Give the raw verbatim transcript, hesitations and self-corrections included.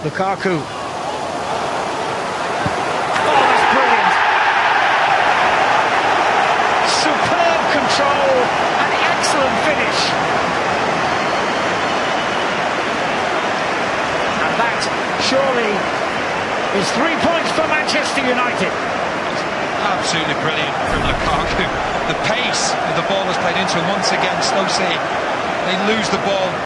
Lukaku. Oh, that's brilliant. Superb control and excellent finish. And that surely is three points for Manchester United. Absolutely brilliant from Lukaku. The pace of the ball was played into him once again. Stoke, they lose the ball.